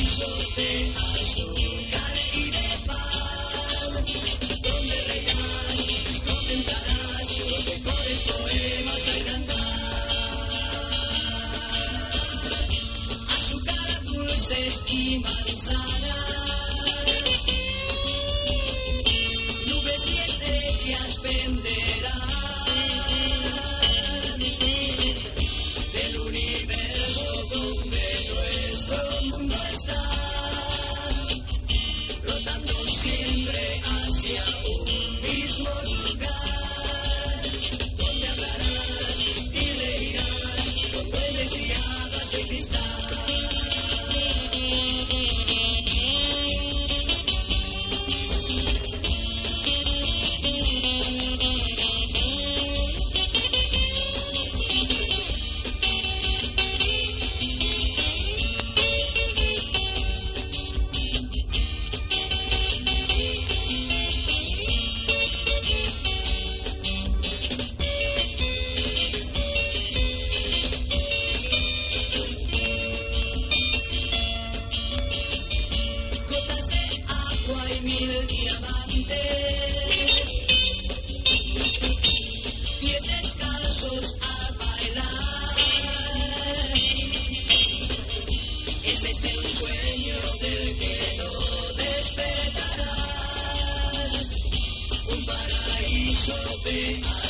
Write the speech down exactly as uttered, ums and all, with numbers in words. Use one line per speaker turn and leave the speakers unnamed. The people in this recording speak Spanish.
paraíso de azúcar y de pan, donde reirás y contemplarás los mejores poemas al cantar. Azúcar, dulces y manzanas, nubes y estrellas venderán del universo donde nuestro mundo está rotando siempre hacia un mismo lugar, donde hablarás y reirás con duendes y hadas de cristal. Mil diamantes, pies descalzos al bailar. Es este un sueño del que no despertarás, un paraíso de